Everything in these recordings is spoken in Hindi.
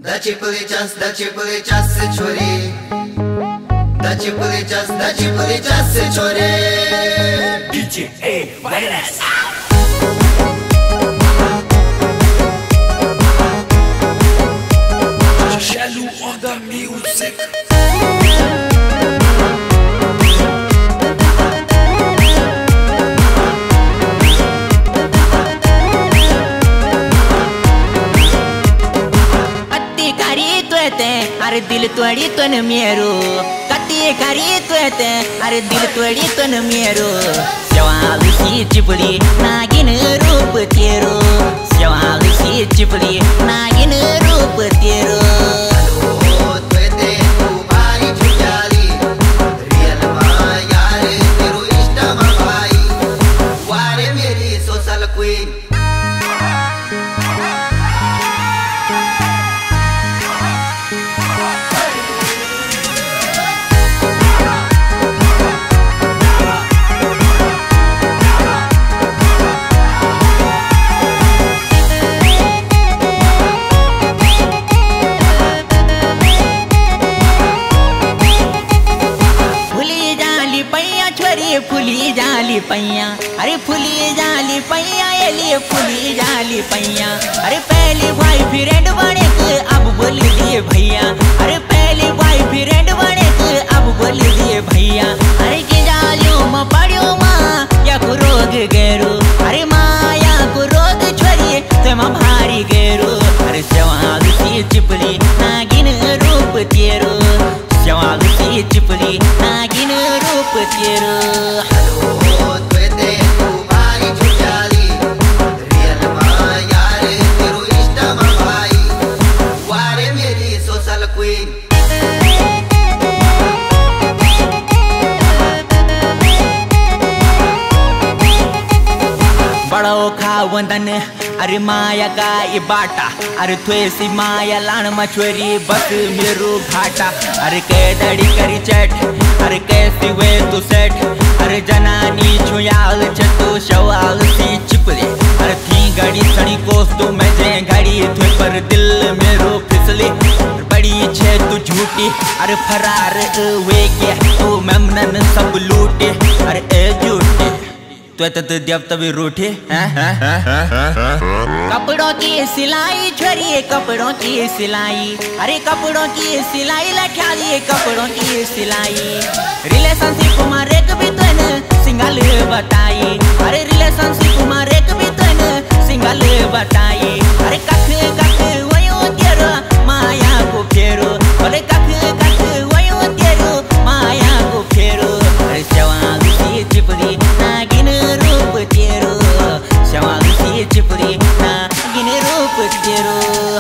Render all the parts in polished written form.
Dá-te polichas, chore. Dá-te polichas, chore. DJ A, vai nessa. Shallow on the music. अरे दिल तोड़ी तो न मेरो कती करी तो अरे दिल तोड़ी तो न मेरो सवाल सी चिपड़ी नागिन रूप तेरो सवाल सी चिपड़ी नागिन रूप तेरो फुली जाली पैया अरे फुली जाली पैया एलिए फुली जाली पैया अरे पहली बॉयफ्रेंड बने के अब बोल दिए भैया अरे पहली बॉयफ्रेंड बने के अब बोल दिए भैया अरे की जालियों में पड़ियो माँ या को रोग गेरो अरे माँ या को रोग छोड़िए तो माँ भारी गेरो अरे सवाल सी चिपली नागिन रूप तेरो सवाल सी चिपली नागिन रूप तेरो बड़ो खावंदन अरे माया का ये बाटा अरे थोड़ी माया लान मछुरी बस मेरो घाटा अरे कैदड़ी करी चैट अरे कैसी वे तू सेट अरे जनानी छुयाल चतु शवाल सी चिपले अरे थी घड़ी सड़ी कोस तू मैं जे घड़ी थे पर दिल मेरो फिसले बड़ी छे तू झूठी अरे फरार वे के तू मेमनन सब लूटे अरे ए झूठे तो देव तभी रूठे कपड़ों की सिलाई छोड़िए कपड़ों की सिलाई अरे कपड़ों की सिलाई लखा दिए कपड़ों की सिलाई रिलेशनशिप हमारे कभी तो सिंगल बताई अरे रिलेशनशिप हमारे कभी तो सिंगल बताई अरे कख कख वयो तेरो माया को फेरो बोले कख कख वयो तेरो माया को फेरो अरे सवाल सी चिपड़ी नागिन रूप तेरो सवाल सी चिपड़ी नागिन रूप तेरो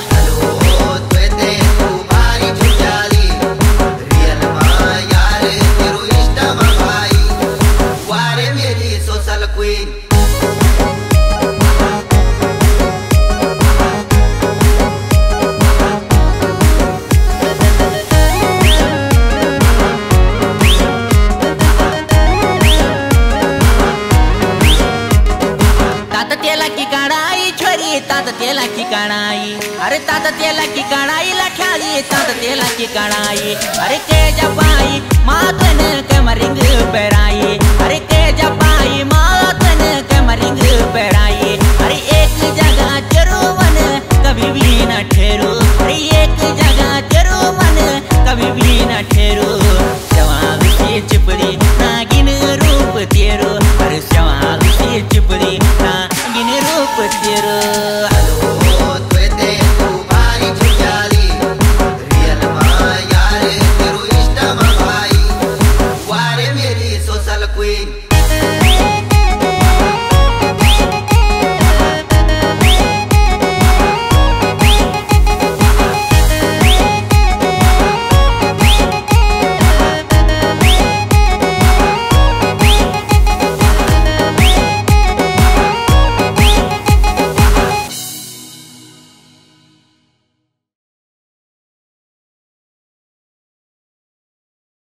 तात तेला की कढ़ाई अरे तात तेला की कढ़ाई लखाली तात तेला की कढ़ाई अरे के जबाई मातन के मरिंग पेराई अरे के